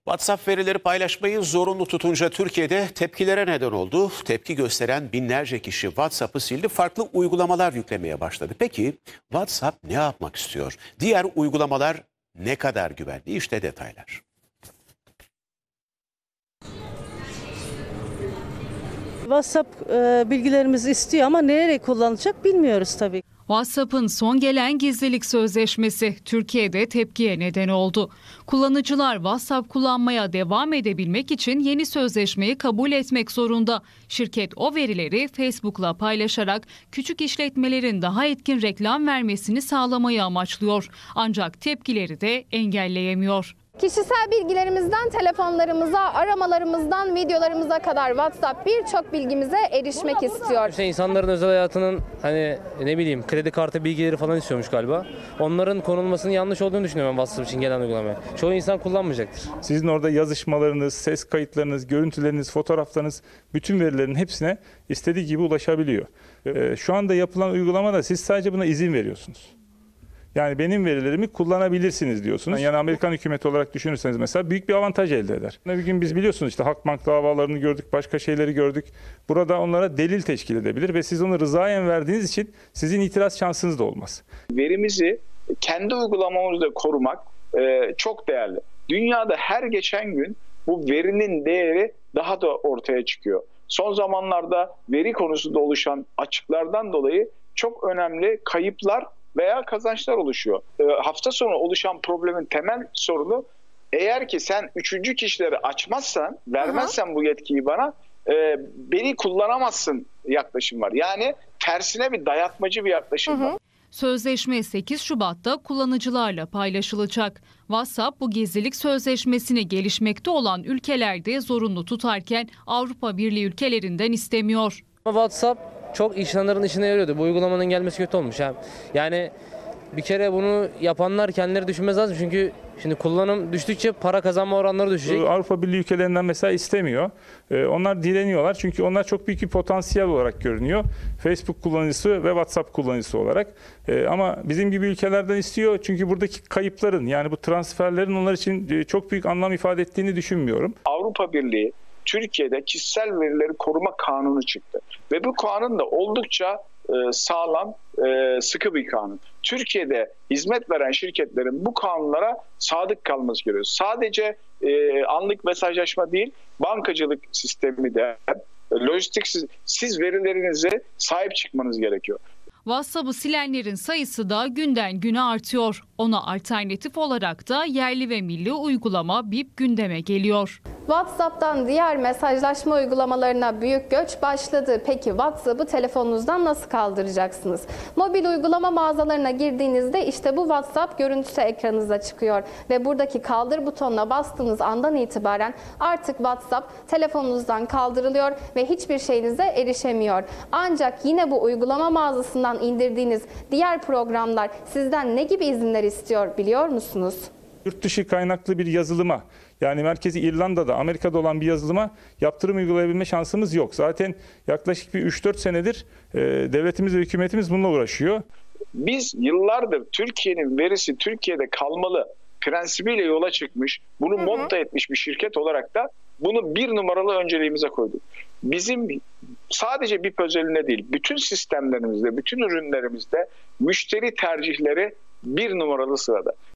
WhatsApp verileri paylaşmayı zorunlu tutunca Türkiye'de tepkilere neden oldu. Tepki gösteren binlerce kişi WhatsApp'ı sildi, farklı uygulamalar yüklemeye başladı. Peki WhatsApp ne yapmak istiyor? Diğer uygulamalar ne kadar güvenli? İşte detaylar. WhatsApp bilgilerimizi istiyor ama nereye kullanılacak bilmiyoruz tabii. WhatsApp'ın son gelen gizlilik sözleşmesi Türkiye'de tepkiye neden oldu. Kullanıcılar WhatsApp kullanmaya devam edebilmek için yeni sözleşmeyi kabul etmek zorunda. Şirket o verileri Facebook'la paylaşarak küçük işletmelerin daha etkin reklam vermesini sağlamayı amaçlıyor. Ancak tepkileri de engelleyemiyor. Kişisel bilgilerimizden telefonlarımıza, aramalarımızdan videolarımıza kadar WhatsApp birçok bilgimize erişmek istiyor. İşte insanların özel hayatının kredi kartı bilgileri falan istiyormuş galiba. Onların konulmasının yanlış olduğunu düşünüyorum ben WhatsApp için gelen uygulamaya. Çoğu insan kullanmayacaktır. Sizin orada yazışmalarınız, ses kayıtlarınız, görüntüleriniz, fotoğraflarınız, bütün verilerin hepsine istediği gibi ulaşabiliyor. Şu anda yapılan uygulamada siz sadece buna izin veriyorsunuz. Yani benim verilerimi kullanabilirsiniz diyorsunuz. Yani Amerikan hükümeti olarak düşünürseniz mesela büyük bir avantaj elde eder. Bir gün biz biliyorsunuz işte Halkbank davalarını gördük, başka şeyleri gördük. Burada onlara delil teşkil edebilir ve siz onu rızayen verdiğiniz için sizin itiraz şansınız da olmaz. Verimizi kendi uygulamamızda korumak çok değerli. Dünyada her geçen gün bu verinin değeri daha da ortaya çıkıyor. Son zamanlarda veri konusunda oluşan açıklardan dolayı çok önemli kayıplar veya kazançlar oluşuyor. Hafta sonu oluşan problemin temel sorunu eğer ki sen üçüncü kişileri açmazsan, vermezsen bu yetkiyi bana beni kullanamazsın yaklaşım var. Yani tersine bir dayatmacı bir yaklaşım var. Sözleşme 8 Şubat'ta kullanıcılarla paylaşılacak. WhatsApp bu gizlilik sözleşmesini gelişmekte olan ülkelerde zorunlu tutarken Avrupa Birliği ülkelerinden istemiyor. WhatsApp çok insanların işine yarıyordu. Bu uygulamanın gelmesi kötü olmuş. Yani bir kere bunu yapanlar kendileri düşünmez lazım. Çünkü şimdi kullanım düştükçe para kazanma oranları düşecek. Avrupa Birliği ülkelerinden mesela istemiyor. Onlar direniyorlar çünkü onlar çok büyük bir potansiyel olarak görünüyor. Facebook kullanıcısı ve WhatsApp kullanıcısı olarak. Ama bizim gibi ülkelerden istiyor çünkü buradaki kayıpların yani bu transferlerin onlar için çok büyük anlam ifade ettiğini düşünmüyorum. Avrupa Birliği Türkiye'de kişisel verileri koruma kanunu çıktı. Ve bu kanun da oldukça sağlam, sıkı bir kanun. Türkiye'de hizmet veren şirketlerin bu kanunlara sadık kalması gerekiyor. Sadece anlık mesajlaşma değil, bankacılık sistemi de, lojistik, siz verilerinize sahip çıkmanız gerekiyor. WhatsApp'ı silenlerin sayısı da günden güne artıyor. Ona alternatif olarak da yerli ve milli uygulama Bip gündeme geliyor. WhatsApp'tan diğer mesajlaşma uygulamalarına büyük göç başladı. Peki WhatsApp'ı telefonunuzdan nasıl kaldıracaksınız? Mobil uygulama mağazalarına girdiğinizde işte bu WhatsApp görüntüsü ekranınıza çıkıyor. Ve buradaki kaldır butonuna bastığınız andan itibaren artık WhatsApp telefonunuzdan kaldırılıyor ve hiçbir şeyinize erişemiyor. Ancak yine bu uygulama mağazasından indirdiğiniz diğer programlar sizden ne gibi izinler istiyor biliyor musunuz? Yurt dışı kaynaklı bir yazılıma, yani merkezi İrlanda'da, Amerika'da olan bir yazılıma yaptırım uygulayabilme şansımız yok. Zaten yaklaşık bir 3-4 senedir devletimiz ve hükümetimiz bununla uğraşıyor. Biz yıllardır Türkiye'nin verisi Türkiye'de kalmalı prensibiyle yola çıkmış, bunu monta etmiş bir şirket olarak da bunu bir numaralı önceliğimize koyduk. Bizim sadece BIP özeline değil, bütün sistemlerimizde, bütün ürünlerimizde müşteri tercihleri bir numaralı sırada.